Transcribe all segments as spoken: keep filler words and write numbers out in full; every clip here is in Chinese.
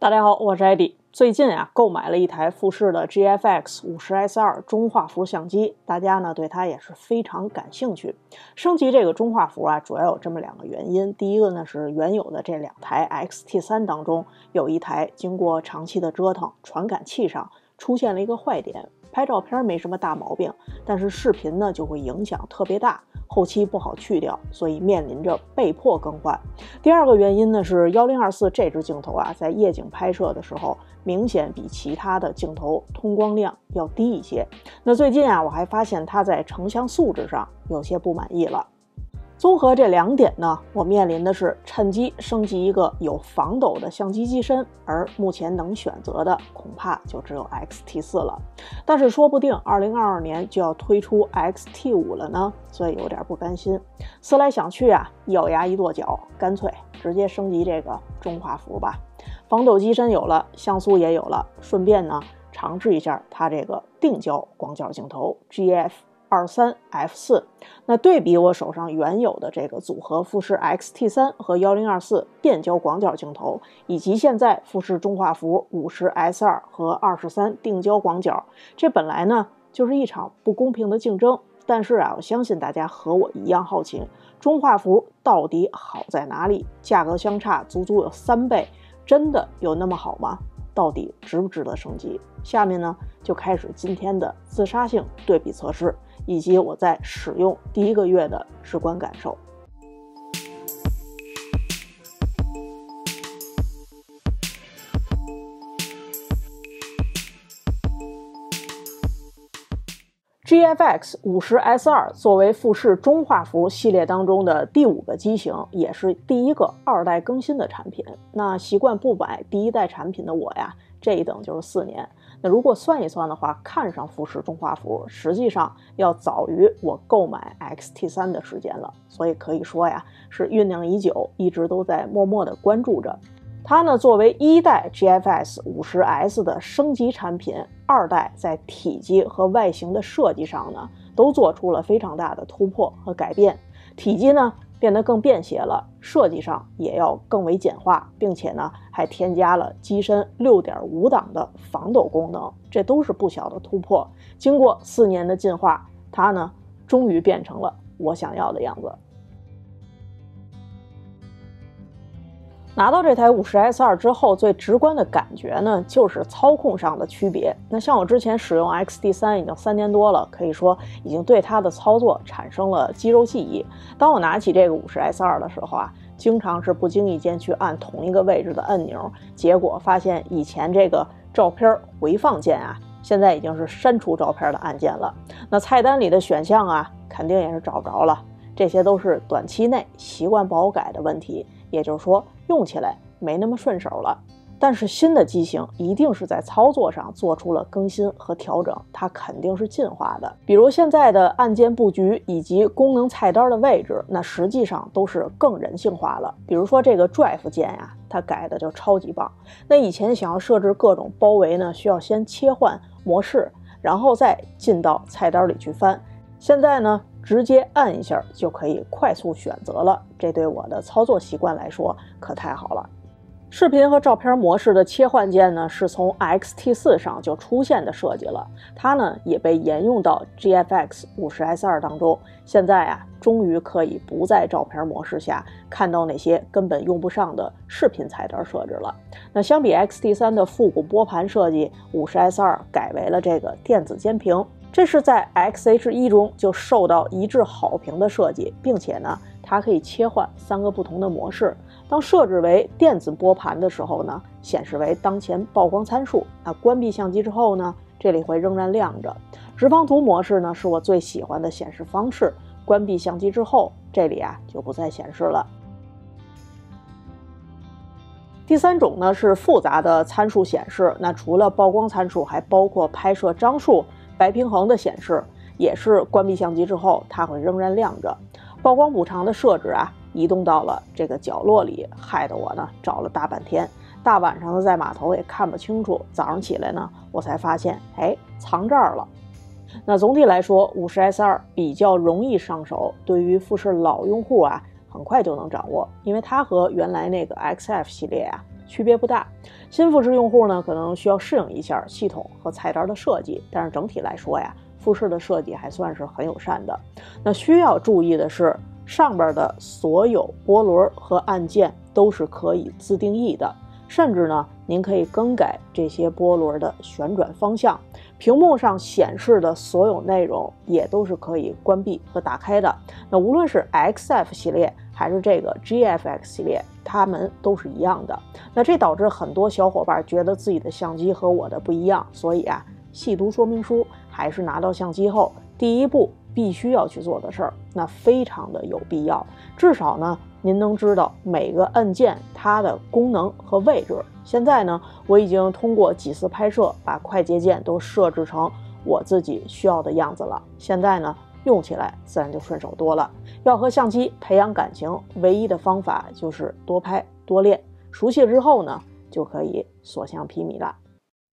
大家好，我是艾迪。最近啊，购买了一台富士的 G F X 五十 S 二 中画幅相机，大家呢对它也是非常感兴趣。升级这个中画幅啊，主要有这么两个原因。第一个呢是原有的这两台 X T 三 当中，有一台经过长期的折腾，传感器上出现了一个坏点。拍照片没什么大毛病，但是视频呢就会影响特别大，后期不好去掉，所以面临着被迫更换。第二个原因呢是一零二四这支镜头啊，在夜景拍摄的时候，明显比其他的镜头通光量要低一些。那最近啊，我还发现它在成像素质上有些不满意了。综合这两点呢，我面临的是趁机升级一个有防抖的相机机身，而目前能选择的恐怕就只有 X T 四 了。但是说不定二零二二年就要推出 X T 五 了呢，所以有点不甘心。思来想去啊，一咬牙一跺脚，干脆直接升级这个中画幅吧。防抖机身有了，像素也有了，顺便呢尝试一下它这个定焦广角镜头 G F二三 F 四， 那对比我手上原有的这个组合富士 X T 三 和一零二四变焦广角镜头，以及现在富士中画幅五十 S 二 和二十三定焦广角，这本来呢就是一场不公平的竞争。但是啊，我相信大家和我一样好奇，中画幅到底好在哪里？价格相差足足有三倍，真的有那么好吗？到底值不值得升级？下面呢就开始今天的自杀性对比测试，以及我在使用第一个月的直观感受。G F X 五十 S 二 作为富士中画幅系列当中的第五个机型，也是第一个二代更新的产品。那习惯不买第一代产品的我呀，这一等就是四年。那如果算一算的话，看上富士中画幅实际上要早于我购买 X T 三 的时间了，所以可以说呀，是酝酿已久，一直都在默默的关注着。它呢，作为一代 G F X 五十 S 的升级产品，二代在体积和外形的设计上呢，都做出了非常大的突破和改变。体积呢变得更便携了，设计上也要更为简化，并且呢还添加了机身 六点五 档的防抖功能，这都是不小的突破。经过四年的进化，它呢终于变成了我想要的样子。拿到这台五十 S 二 之后，最直观的感觉呢，就是操控上的区别。那像我之前使用 X T 三 已经三年多了，可以说已经对它的操作产生了肌肉记忆。当我拿起这个五十 S 二 的时候啊，经常是不经意间去按同一个位置的按钮，结果发现以前这个照片回放键啊，现在已经是删除照片的按键了。那菜单里的选项啊，肯定也是找不着了。这些都是短期内习惯不好改的问题，也就是说用起来没那么顺手了。但是新的机型一定是在操作上做出了更新和调整，它肯定是进化的。比如现在的按键布局以及功能菜单的位置，那实际上都是更人性化了。比如说这个 Drive 键呀、啊，它改的就超级棒。那以前想要设置各种包围呢，需要先切换模式，然后再进到菜单里去翻。现在呢，直接按一下就可以快速选择了，这对我的操作习惯来说可太好了。视频和照片模式的切换键呢，是从 X T 四 上就出现的设计了，它呢也被沿用到 G F X 五十 S 二 当中。现在啊，终于可以不在照片模式下看到那些根本用不上的视频菜单设置了。那相比 X T 三 的复古拨盘设计， 五十 S 二 改为了这个电子监屏。这是在 X H 一 中就受到一致好评的设计，并且呢，它可以切换三个不同的模式。当设置为电子拨盘的时候呢，显示为当前曝光参数。那关闭相机之后呢，这里会仍然亮着。直方图模式呢，是我最喜欢的显示方式。关闭相机之后，这里啊就不再显示了。第三种呢是复杂的参数显示，那除了曝光参数，还包括拍摄张数、白平衡的显示，也是关闭相机之后它会仍然亮着。曝光补偿的设置啊，移动到了这个角落里，害得我呢找了大半天，大晚上的在码头也看不清楚，早上起来呢我才发现，哎，藏这儿了。那总体来说 五十 S 二 比较容易上手，对于富士老用户啊很快就能掌握，因为它和原来那个 X F 系列啊区别不大。新富士用户呢，可能需要适应一下系统和菜单的设计，但是整体来说呀，富士的设计还算是很友善的。那需要注意的是，上边的所有波轮和按键都是可以自定义的，甚至呢，您可以更改这些波轮的旋转方向。屏幕上显示的所有内容也都是可以关闭和打开的。那无论是 X F 系列还是这个 G F X 系列，它们都是一样的。那这导致很多小伙伴觉得自己的相机和我的不一样，所以啊，细读说明书还是拿到相机后第一步必须要去做的事儿，那非常的有必要。至少呢，您能知道每个按键它的功能和位置。现在呢，我已经通过几次拍摄，把快捷键都设置成我自己需要的样子了。现在呢，用起来自然就顺手多了。要和相机培养感情，唯一的方法就是多拍多练，熟悉之后呢，就可以所向披靡了。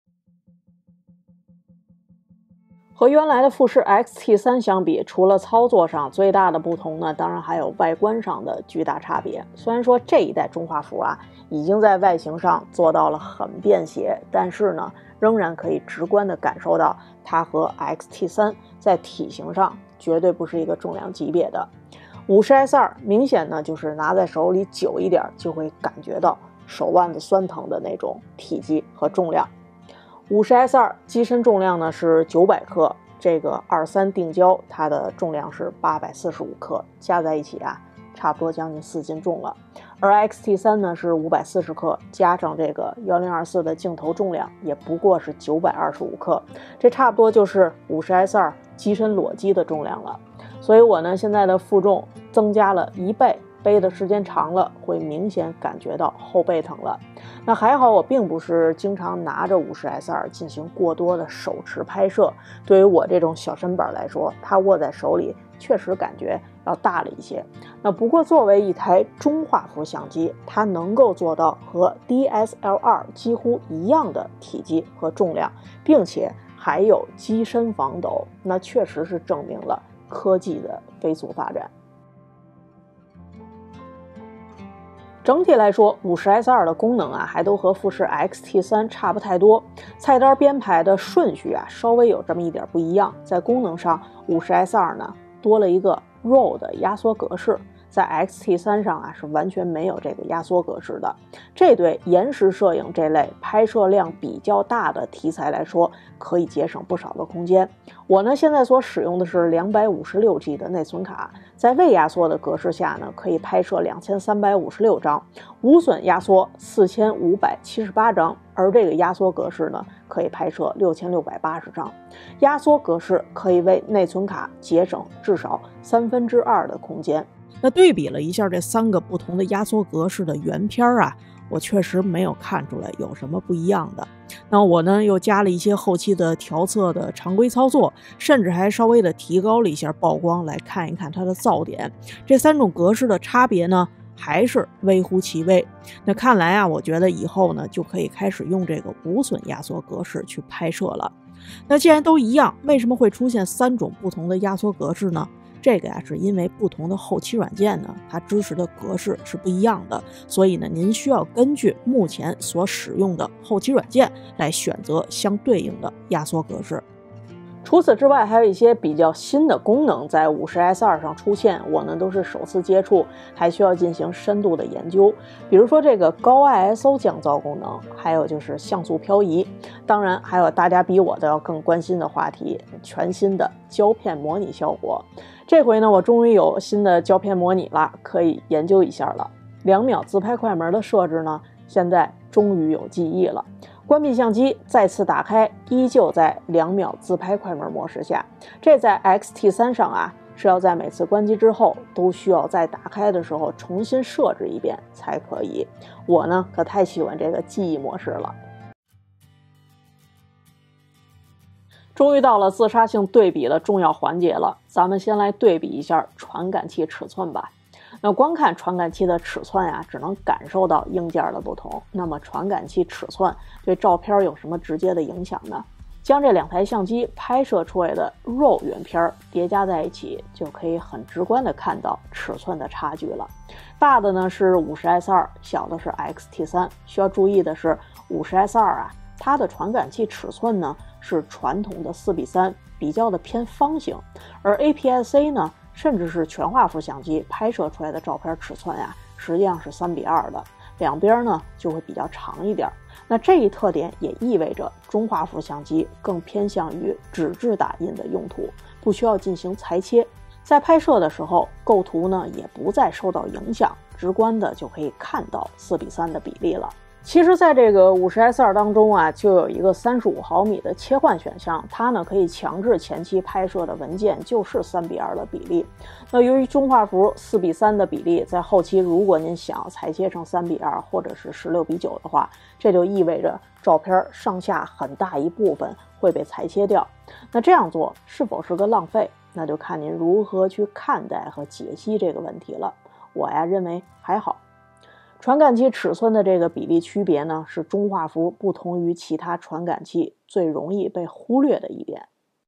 和原来的富士 X T 三 相比，除了操作上最大的不同呢，当然还有外观上的巨大差别。虽然说这一代中画幅啊，已经在外形上做到了很便携，但是呢，仍然可以直观的感受到它和 X T 三 在体型上绝对不是一个重量级别的。五十 S 二 明显呢，就是拿在手里久一点就会感觉到手腕子酸疼的那种体积和重量。五十 S 二 机身重量呢是九百克，这个二三定焦它的重量是八百四十五克，加在一起啊，差不多将近四斤重了。而 X T 三 呢是五百四十克，加上这个一零二四的镜头重量，也不过是九百二十五克，这差不多就是五十 S 二 机身裸机的重量了。所以我呢现在的负重增加了一倍，背的时间长了，会明显感觉到后背疼了。那还好，我并不是经常拿着 五十 S 二 进行过多的手持拍摄。对于我这种小身板来说，它握在手里确实感觉要大了一些。那不过作为一台中画幅相机，它能够做到和 D S L R 几乎一样的体积和重量，并且还有机身防抖，那确实是证明了科技的飞速发展。整体来说 ，五十 S 二 的功能啊，还都和富士 X T 三 差不太多。菜单编排的顺序啊，稍微有这么一点不一样。在功能上 ，五十 S 二 呢多了一个 R A W 的压缩格式，在 X T 三 上啊是完全没有这个压缩格式的。这对延时摄影这类拍摄量比较大的题材来说，可以节省不少的空间。我呢现在所使用的是 两百五十六 G 的内存卡，在未压缩的格式下呢，可以拍摄两千三百五十六张，无损压缩四千五百七十八张，而这个压缩格式呢，可以拍摄六千六百八十张。压缩格式可以为内存卡节省至少三分之二的空间。那对比了一下这三个不同的压缩格式的原片啊，我确实没有看出来有什么不一样的。那我呢又加了一些后期的调色的常规操作，甚至还稍微的提高了一下曝光，来看一看它的噪点。这三种格式的差别呢，还是微乎其微。那看来啊，我觉得以后呢就可以开始用这个无损压缩格式去拍摄了。那既然都一样，为什么会出现三种不同的压缩格式呢？这个呀，是因为不同的后期软件呢，它支持的格式是不一样的，所以呢，您需要根据目前所使用的后期软件来选择相对应的压缩格式。除此之外，还有一些比较新的功能在 五十 S 二 上出现，我呢都是首次接触，还需要进行深度的研究。比如说这个高 I S O 降噪功能，还有就是像素漂移，当然还有大家比我都要更关心的话题，全新的胶片模拟效果。这回呢，我终于有新的胶片模拟了，可以研究一下了。两秒自拍快门的设置呢，现在终于有记忆了。关闭相机，再次打开，依旧在两秒自拍快门模式下。这在 X T 三 上啊，是要在每次关机之后都需要在打开的时候重新设置一遍才可以。我呢，可太喜欢这个记忆模式了。终于到了自杀性对比的重要环节了，咱们先来对比一下传感器尺寸吧。那光看传感器的尺寸啊，只能感受到硬件的不同。那么传感器尺寸对照片有什么直接的影响呢？ 将这两台相机拍摄出来的 RAW 原片叠加在一起，就可以很直观的看到尺寸的差距了。大的呢是 五十 S 二， 小的是 X T 三。需要注意的是 五十 S 二 啊，它的传感器尺寸呢是传统的四比三，比较的偏方形，而 A P S C 呢，甚至是全画幅相机拍摄出来的照片尺寸呀、啊，实际上是三比二的，两边呢就会比较长一点。那这一特点也意味着中画幅相机更偏向于纸质打印的用途，不需要进行裁切。在拍摄的时候，构图呢也不再受到影响，直观的就可以看到四比三的比例了。其实在这个 五十 S 二 当中啊，就有一个三十五毫米的切换选项，它呢可以强制前期拍摄的文件就是三比二的比例。那由于中画幅四比三的比例，在后期如果您想裁切成三比二或者是十六比九的话，这就意味着照片上下很大一部分会被裁切掉。那这样做是否是个浪费，那就看您如何去看待和解析这个问题了。我呀认为还好。传感器尺寸的这个比例区别呢，是中画幅不同于其他传感器最容易被忽略的一点。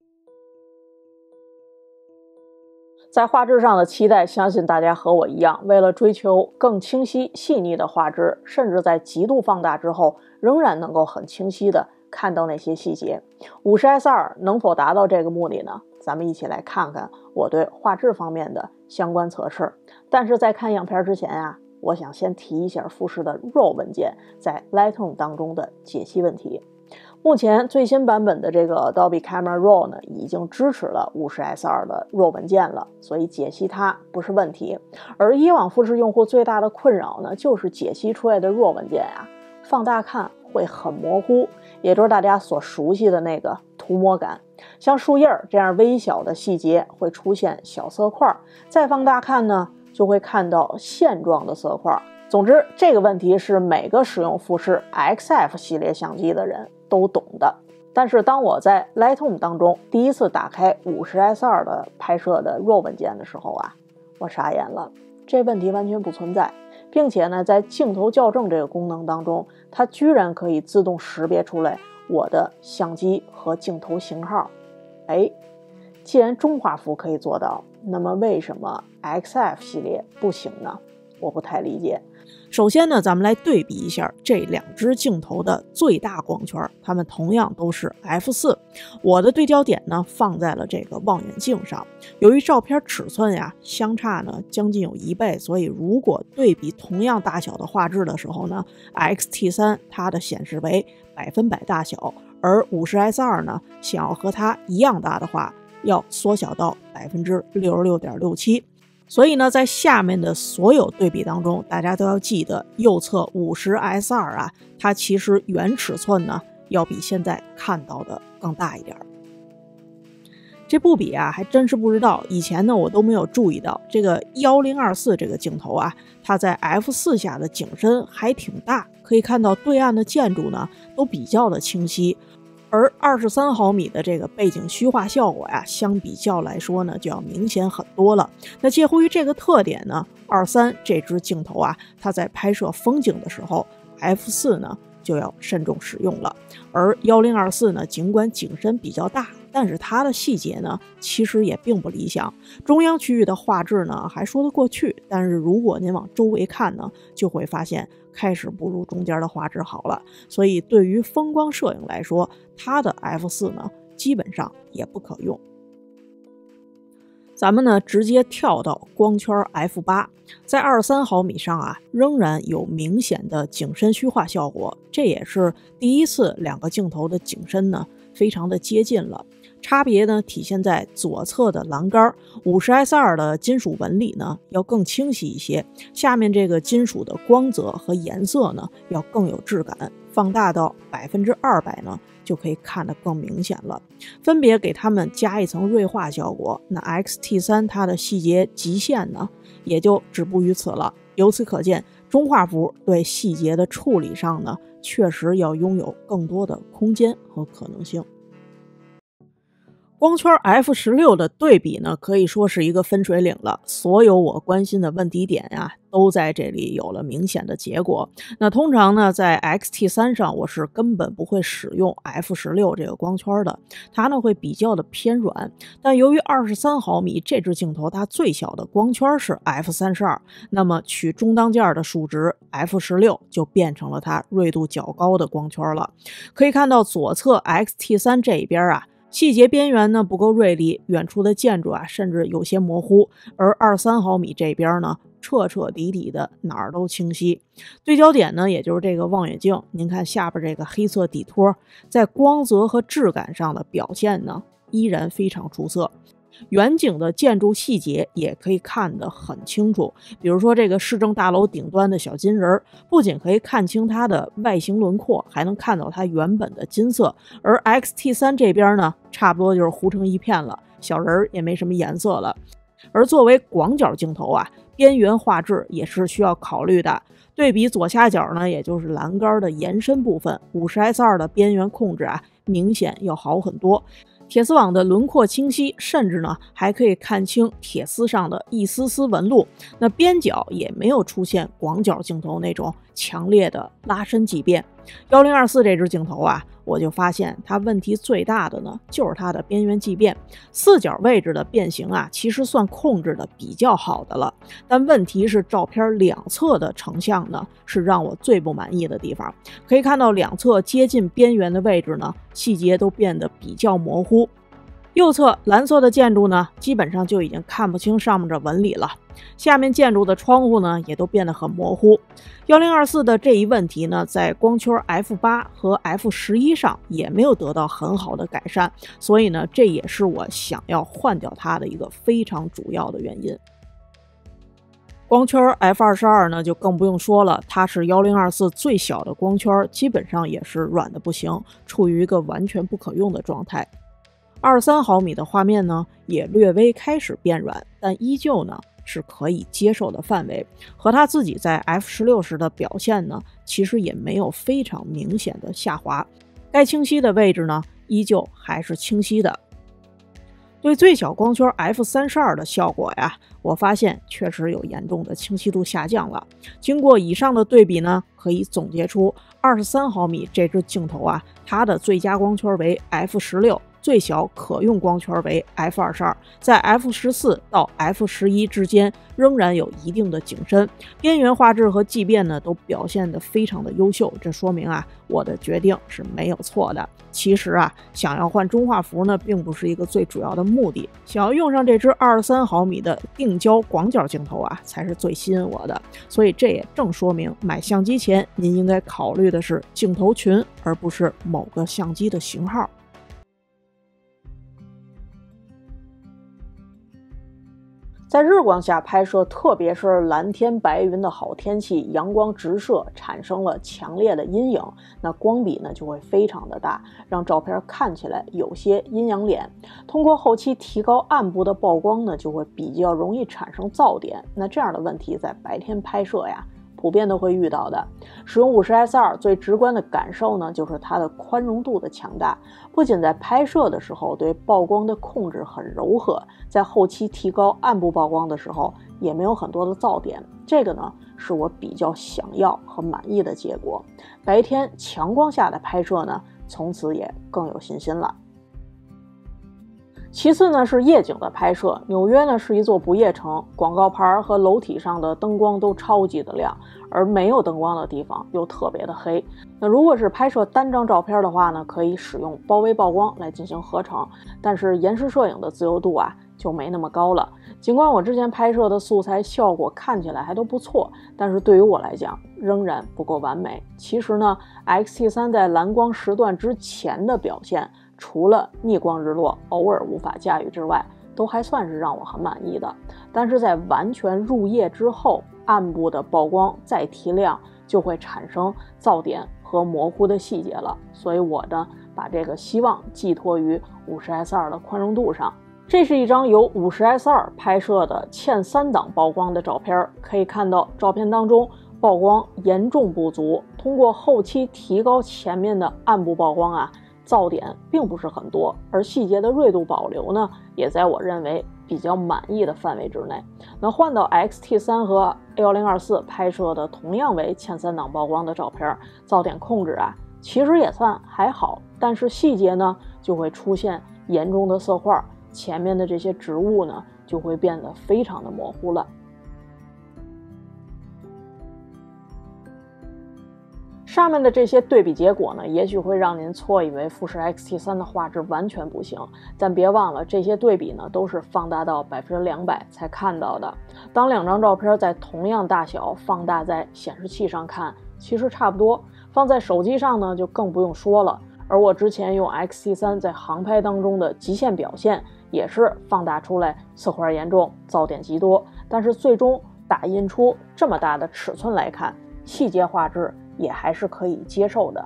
在画质上的期待，相信大家和我一样，为了追求更清晰细腻的画质，甚至在极度放大之后，仍然能够很清晰的看到那些细节。五十 S 二 能否达到这个目的呢？咱们一起来看看我对画质方面的相关测试。但是在看样片之前啊，我想先提一下富士的 RAW 文件在 Lightroom 当中的解析问题。目前最新版本的这个 Adobe Camera Raw 呢，已经支持了 五十 S 二 的 RAW 文件了，所以解析它不是问题。而以往富士用户最大的困扰呢，就是解析出来的 RAW 文件呀、啊，放大看会很模糊，也就是大家所熟悉的那个涂抹感。像树叶这样微小的细节会出现小色块，再放大看呢，就会看到线状的色块。总之，这个问题是每个使用富士 X F 系列相机的人都懂的。但是当我在 Lightroom 当中第一次打开 五十 S 二 的拍摄的 RAW 文件的时候啊，我傻眼了，这问题完全不存在，并且呢，在镜头校正这个功能当中，它居然可以自动识别出来我的相机和镜头型号。哎，既然中画幅可以做到，那么为什么 X F 系列不行呢？我不太理解。首先呢，咱们来对比一下这两只镜头的最大光圈，它们同样都是 F 四。我的对焦点呢放在了这个望远镜上，由于照片尺寸呀相差呢将近有一倍，所以如果对比同样大小的画质的时候呢 ，X T 三 它的显示为百分百大小，而 五十 S 二 呢想要和它一样大的话，要缩小到 百分之六十六点六七。所以呢，在下面的所有对比当中，大家都要记得右侧 五十 S 二 啊，它其实原尺寸呢要比现在看到的更大一点。这不比啊，还真是不知道。以前呢，我都没有注意到这个一零二四这个镜头啊，它在 F 四 下的景深还挺大，可以看到对岸的建筑呢都比较的清晰。而二十三毫米的这个背景虚化效果呀，相比较来说呢，就要明显很多了。那介乎于这个特点呢，二三这支镜头啊，它在拍摄风景的时候 ，F 四 呢就要慎重使用了。而一零二四呢，尽管景深比较大，但是它的细节呢，其实也并不理想。中央区域的画质呢，还说得过去，但是如果您往周围看呢，就会发现开始不如中间的画质好了。所以对于风光摄影来说，它的 F 四 呢，基本上也不可用。咱们呢直接跳到光圈 F 八， 在二十三毫米上啊，仍然有明显的景深虚化效果，这也是第一次两个镜头的景深呢非常的接近了。差别呢体现在左侧的栏杆 ，五十 S 二 的金属纹理呢要更清晰一些，下面这个金属的光泽和颜色呢要更有质感，放大到百分之二百呢就可以看得更明显了。分别给它们加一层锐化效果，那 X T 三 它的细节极限呢也就止步于此了。由此可见，中画幅对细节的处理上呢确实要拥有更多的空间和可能性。光圈 F 十六 的对比呢，可以说是一个分水岭了。所有我关心的问题点呀、啊， 都在这里有了明显的结果。那通常呢，在 X T 三 上我是根本不会使用 F 十六 这个光圈的，它呢会比较的偏软。但由于二十三毫米这支镜头它最小的光圈是 F 三十二， 那么取中当件的数值 F 十六 就变成了它锐度较高的光圈了。可以看到左侧 X T 三 这一边啊，细节边缘呢不够锐利，远处的建筑啊甚至有些模糊，而二十三毫米这边呢彻彻底底的哪儿都清晰。对焦点呢，也就是这个望远镜，您看下边这个黑色底托，在光泽和质感上的表现呢依然非常出色。远景的建筑细节也可以看得很清楚，比如说这个市政大楼顶端的小金人，不仅可以看清它的外形轮廓，还能看到它原本的金色。而 X T 三 这边呢，差不多就是糊成一片了，小人也没什么颜色了。而作为广角镜头啊，边缘画质也是需要考虑的。对比左下角呢，也就是栏杆的延伸部分， 五十 S 二 的边缘控制啊，明显要好很多。铁丝网的轮廓清晰，甚至呢还可以看清铁丝上的一丝丝纹路。那边角也没有出现广角镜头那种强烈的拉伸畸变。一零二四这支镜头啊，我就发现它问题最大的呢，就是它的边缘畸变。四角位置的变形啊，其实算控制的比较好的了，但问题是照片两侧的成像呢，是让我最不满意的地方。可以看到两侧接近边缘的位置呢，细节都变得比较模糊。右侧蓝色的建筑呢，基本上就已经看不清上面的纹理了，下面建筑的窗户呢也都变得很模糊。一零二四的这一问题呢，在光圈 F 八 和 F 十一 上也没有得到很好的改善，所以呢，这也是我想要换掉它的一个非常主要的原因。光圈 F 二十二 呢就更不用说了，它是一零二四最小的光圈，基本上也是软的不行，处于一个完全不可用的状态。二十三毫米的画面呢也略微开始变软，但依旧呢是可以接受的范围，和它自己在 F 十六 时的表现呢其实也没有非常明显的下滑，该清晰的位置呢依旧还是清晰的。对最小光圈 F 三十二 的效果呀，我发现确实有严重的清晰度下降了。经过以上的对比呢，可以总结出二十三毫米这支镜头啊，它的最佳光圈为 F 十六，最小可用光圈为 F 二十二， 在 F 十四 到 F 十一 之间仍然有一定的景深，边缘画质和畸变呢都表现得非常的优秀，这说明啊我的决定是没有错的。其实啊，想要换中画幅呢并不是一个最主要的目的，想要用上这支二十三毫米的定焦广角镜头啊才是最吸引我的。所以这也正说明买相机前您应该考虑的是镜头群，而不是某个相机的型号。在日光下拍摄，特别是蓝天白云的好天气，阳光直射产生了强烈的阴影，那光比呢就会非常的大，让照片看起来有些阴阳脸。通过后期提高暗部的曝光呢，就会比较容易产生噪点。那这样的问题在白天拍摄呀普遍都会遇到的。使用 五十 S 二 最直观的感受呢，就是它的宽容度的强大，不仅在拍摄的时候对曝光的控制很柔和，在后期提高暗部曝光的时候也没有很多的噪点，这个呢是我比较想要和满意的结果。白天强光下的拍摄呢，从此也更有信心了。其次呢是夜景的拍摄，纽约呢是一座不夜城，广告牌和楼体上的灯光都超级的亮，而没有灯光的地方又特别的黑。那如果是拍摄单张照片的话呢，可以使用包围曝光来进行合成，但是延时摄影的自由度啊就没那么高了。尽管我之前拍摄的素材效果看起来还都不错，但是对于我来讲仍然不够完美。其实呢 X T 三 在蓝光时段之前的表现，除了逆光日落偶尔无法驾驭之外，都还算是让我很满意的。但是在完全入夜之后，暗部的曝光再提亮就会产生噪点和模糊的细节了，所以我呢把这个希望寄托于 五十 S 二 的宽容度上。这是一张由 五十 S 二 拍摄的欠三档曝光的照片，可以看到照片当中曝光严重不足，通过后期提高前面的暗部曝光啊，噪点并不是很多，而细节的锐度保留呢，也在我认为比较满意的范围之内。那换到 X T 三 和 A一零二四 拍摄的同样为前三档曝光的照片，噪点控制啊其实也算还好，但是细节呢就会出现严重的色块，前面的这些植物呢就会变得非常的模糊了。上面的这些对比结果呢，也许会让您错以为富士 X T 三 的画质完全不行，但别忘了这些对比呢都是放大到百分之两百才看到的。当两张照片在同样大小放大在显示器上看，其实差不多，放在手机上呢就更不用说了。而我之前用 X T 三 在航拍当中的极限表现，也是放大出来色块严重，噪点极多，但是最终打印出这么大的尺寸来看，细节画质也还是可以接受的。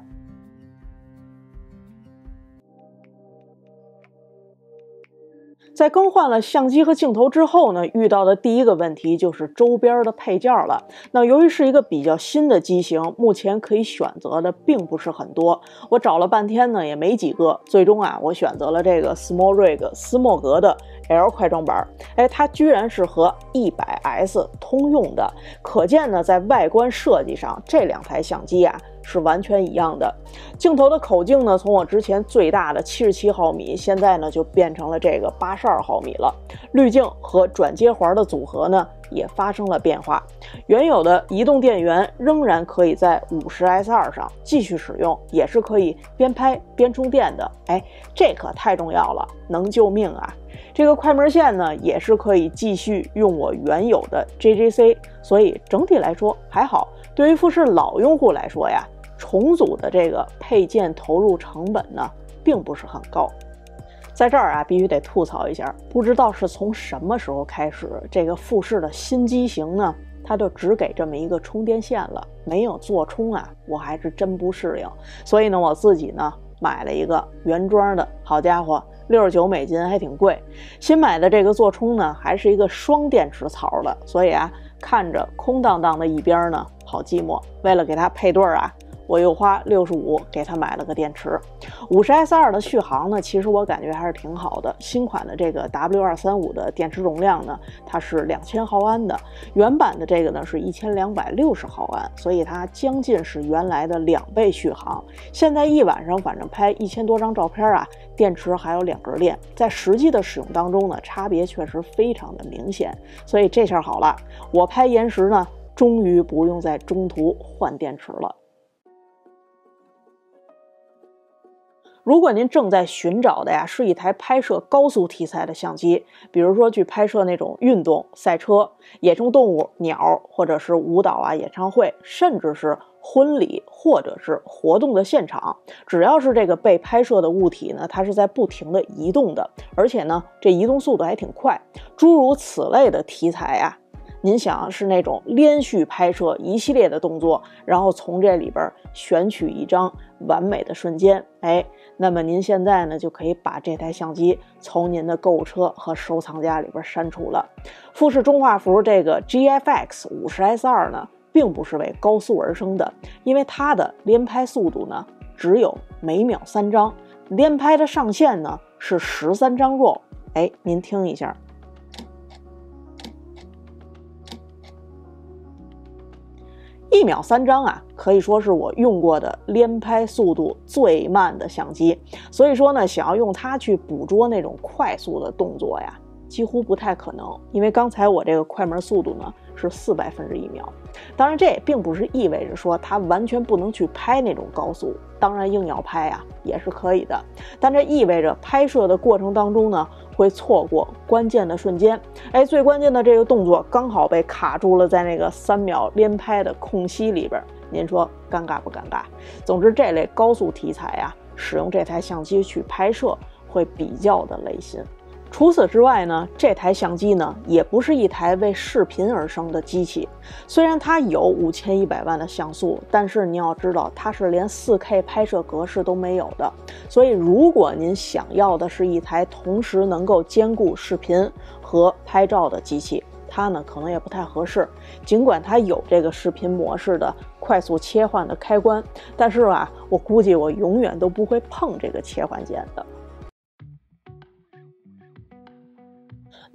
在更换了相机和镜头之后呢，遇到的第一个问题就是周边的配件了。那由于是一个比较新的机型，目前可以选择的并不是很多，我找了半天呢也没几个，最终啊我选择了这个 SmallRig 斯莫格的 L 快装板，哎，它居然是和 一百 S 通用的，可见呢在外观设计上这两台相机啊是完全一样的。镜头的口径呢，从我之前最大的七十七毫米，现在呢就变成了这个八十二毫米了。滤镜和转接环的组合呢也发生了变化，原有的移动电源仍然可以在 五十 S 二 上继续使用，也是可以边拍边充电的。哎，这可太重要了，能救命啊！这个快门线呢也是可以继续用我原有的 J J C， 所以整体来说还好。对于富士老用户来说呀，重组的这个配件投入成本呢并不是很高。在这儿啊必须得吐槽一下，不知道是从什么时候开始，这个富士的新机型呢它就只给这么一个充电线了，没有座充啊，我还是真不适应。所以呢我自己呢买了一个原装的，好家伙，六十九美金还挺贵。新买的这个座充呢还是一个双电池槽的，所以啊看着空荡荡的一边呢好寂寞。为了给它配对啊，我又花六十五给它买了个电池。 五十 S 二 的续航呢其实我感觉还是挺好的，新款的这个 W 二三五 的电池容量呢它是两千毫安的，原版的这个呢是一千两百六十毫安，所以它将近是原来的两倍续航。现在一晚上反正拍一千多张照片啊，电池还有两根链，在实际的使用当中呢差别确实非常的明显。所以这下好了，我拍延时呢终于不用在中途换电池了。如果您正在寻找的呀是一台拍摄高速题材的相机，比如说去拍摄那种运动、赛车、野生动物、鸟，或者是舞蹈啊、演唱会，甚至是婚礼或者是活动的现场，只要是这个被拍摄的物体呢，它是在不停的移动的，而且呢这移动速度还挺快，诸如此类的题材啊，您想是那种连续拍摄一系列的动作，然后从这里边选取一张完美的瞬间，哎，那么您现在呢就可以把这台相机从您的购物车和收藏夹里边删除了。富士中画幅这个 G F X 五十 S 二 呢并不是为高速而生的，因为它的连拍速度呢只有每秒三张，连拍的上限呢是十三张 R A W。 哎，您听一下，一秒三张啊，可以说是我用过的连拍速度最慢的相机。所以说呢，想要用它去捕捉那种快速的动作呀，几乎不太可能。因为刚才我这个快门速度呢是四百分之一秒。当然这也并不是意味着说它完全不能去拍那种高速，当然硬要拍啊也是可以的，但这意味着拍摄的过程当中呢会错过关键的瞬间。哎，最关键的这个动作刚好被卡住了在那个三秒连拍的空隙里边，您说尴尬不尴尬？总之这类高速题材啊，使用这台相机去拍摄会比较的累心。除此之外呢，这台相机呢也不是一台为视频而生的机器。虽然它有五千一百万的像素，但是您要知道它是连 四K 拍摄格式都没有的。所以如果您想要的是一台同时能够兼顾视频和拍照的机器，它呢可能也不太合适。尽管它有这个视频模式的快速切换的开关，但是啊，我估计我永远都不会碰这个切换键的。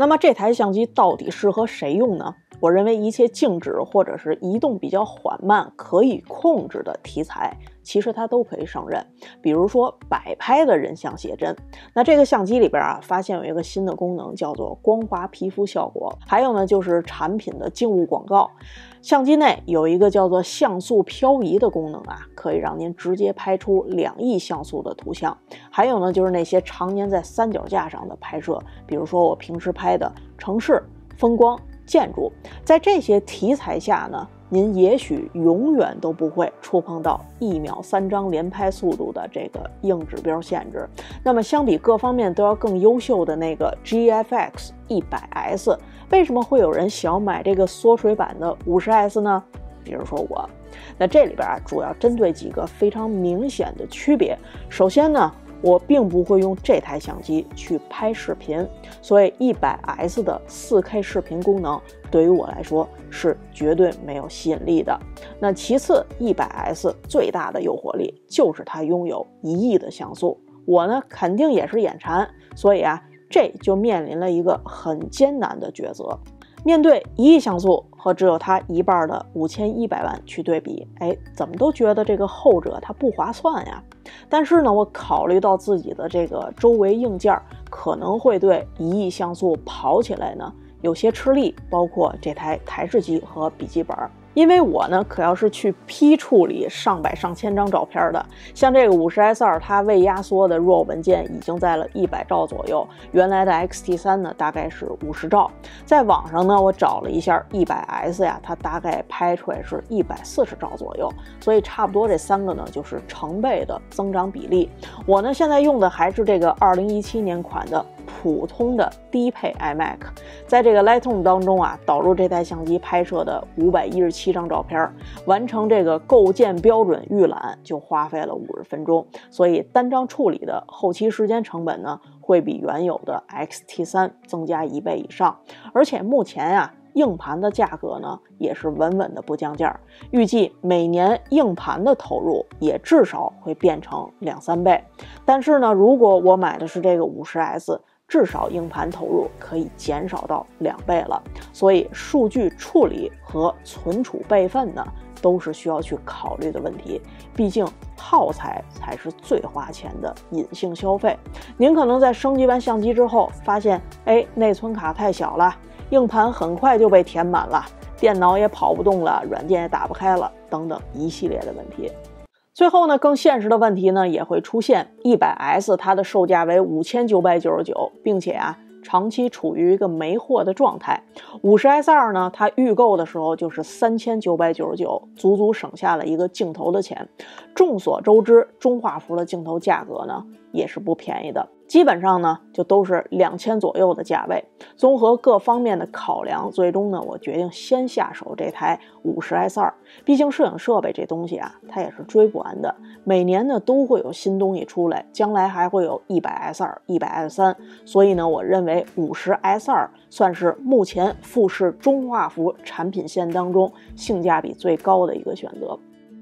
那么这台相机到底适合谁用呢？我认为一切静止或者是移动比较缓慢可以控制的题材，其实它都可以胜任。比如说摆拍的人像写真，那这个相机里边啊，发现有一个新的功能叫做光滑皮肤效果，还有呢就是产品的静物广告。相机内有一个叫做像素漂移的功能啊，可以让您直接拍出两亿像素的图像。还有呢就是那些常年在三脚架上的拍摄，比如说我平时拍的城市、风光、建筑，在这些题材下呢，您也许永远都不会触碰到一秒三张连拍速度的这个硬指标限制。那么相比各方面都要更优秀的那个 G F X 一百 S， 为什么会有人想买这个缩水版的 五十 S 呢？比如说我，那这里边啊主要针对几个非常明显的区别。首先呢，我并不会用这台相机去拍视频，所以 一百 S 的 四K 视频功能对于我来说是绝对没有吸引力的。那其次 一百 S 最大的诱惑力就是它拥有一亿的像素，我呢肯定也是眼馋，所以啊这就面临了一个很艰难的抉择。面对一亿像素和只有它一半的五千一百万去对比，哎，怎么都觉得这个后者它不划算呀。但是呢，我考虑到自己的这个周围硬件可能会对一亿像素跑起来呢有些吃力，包括这台台式机和笔记本。因为我呢可要是去 P 处理上百上千张照片的，像这个 五十 S 二 它未压缩的 RAW 文件已经在了一百兆左右，原来的 X T 三 呢大概是五十兆。在网上呢我找了一下 一百 S 呀，它大概拍出来是一百四十兆左右，所以差不多这三个呢就是成倍的增长比例。我呢现在用的还是这个二零一七年款的普通的低配 iMac， 在这个 Lightroom 当中啊导入这台相机拍摄的五百一十七张照片，完成这个构建标准预览就花费了五十分钟，所以单张处理的后期时间成本呢会比原有的 X T 三 增加一倍以上。而且目前啊硬盘的价格呢也是稳稳的不降价，预计每年硬盘的投入也至少会变成两三倍。但是呢如果我买的是这个 五十 S，至少硬盘投入可以减少到两倍了，所以数据处理和存储备份呢都是需要去考虑的问题。毕竟耗材才是最花钱的隐性消费。您可能在升级完相机之后发现，哎，内存卡太小了，硬盘很快就被填满了，电脑也跑不动了，软件也打不开了，等等一系列的问题。最后呢，更现实的问题呢也会出现。一百 S 它的售价为五千九百九十九，并且啊长期处于一个没货的状态。五十 S 二 呢，它预购的时候就是三千九百九十九，足足省下了一个镜头的钱。众所周知，中画幅的镜头价格呢也是不便宜的，基本上呢就都是两千左右的价位。综合各方面的考量，最终呢我决定先下手这台 五十 S 二。毕竟摄影设备这东西啊它也是追不完的，每年呢都会有新东西出来，将来还会有 一百 S 二、一百 S 三， 所以呢我认为 五十 S 二 算是目前富士中画幅产品线当中性价比最高的一个选择。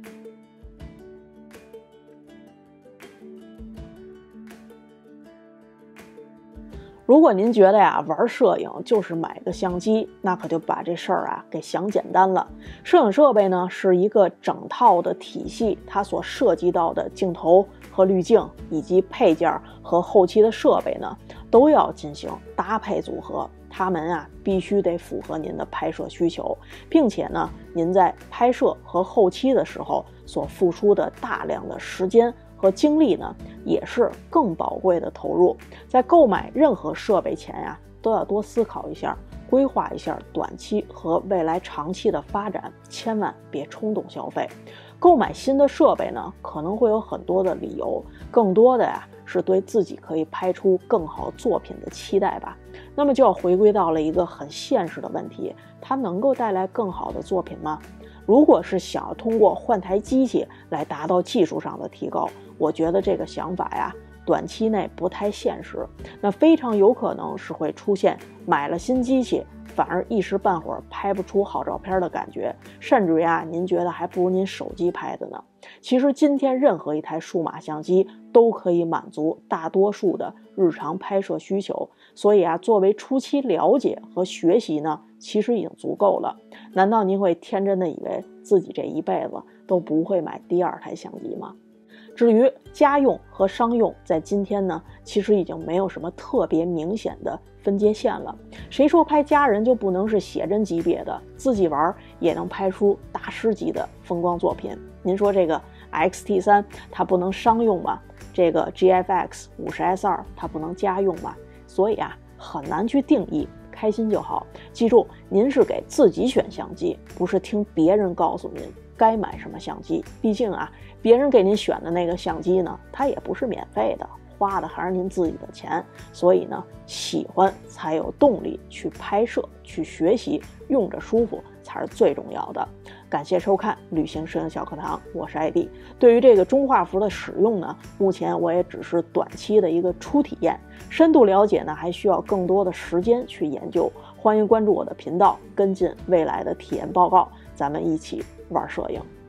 如果您觉得呀玩摄影就是买个相机，那可就把这事儿啊给想简单了。摄影设备呢是一个整套的体系，它所涉及到的镜头和滤镜以及配件和后期的设备呢都要进行搭配组合，它们啊必须得符合您的拍摄需求，并且呢您在拍摄和后期的时候所付出的大量的时间和精力呢也是更宝贵的投入。在购买任何设备前呀、啊、都要多思考一下，规划一下短期和未来长期的发展，千万别冲动消费。购买新的设备呢可能会有很多的理由，更多的呀是对自己可以拍出更好作品的期待吧。那么就要回归到了一个很现实的问题，它能够带来更好的作品吗？如果是想要通过换台机器来达到技术上的提高，我觉得这个想法呀短期内不太现实。那非常有可能是会出现买了新机器反而一时半会儿拍不出好照片的感觉，甚至于啊，您觉得还不如您手机拍的呢。其实今天任何一台数码相机都可以满足大多数的日常拍摄需求，所以啊，作为初期了解和学习呢，其实已经足够了。难道您会天真的以为自己这一辈子都不会买第二台相机吗？至于家用和商用，在今天呢，其实已经没有什么特别明显的分界线了。谁说拍家人就不能是写真级别的，自己玩也能拍出大师级的风光作品？您说这个 X T 三 它不能商用吗？这个 G F X 五十 S 二 它不能家用吗？所以啊，很难去定义，开心就好。记住，您是给自己选相机，不是听别人告诉您该买什么相机。毕竟啊，别人给您选的那个相机呢，它也不是免费的，花的还是您自己的钱。所以呢，喜欢才有动力去拍摄、去学习，用着舒服才是最重要的。感谢收看旅行摄影小课堂，我是艾迪。对于这个中画幅的使用呢，目前我也只是短期的一个初体验，深度了解呢还需要更多的时间去研究。欢迎关注我的频道，跟进未来的体验报告，咱们一起玩摄影。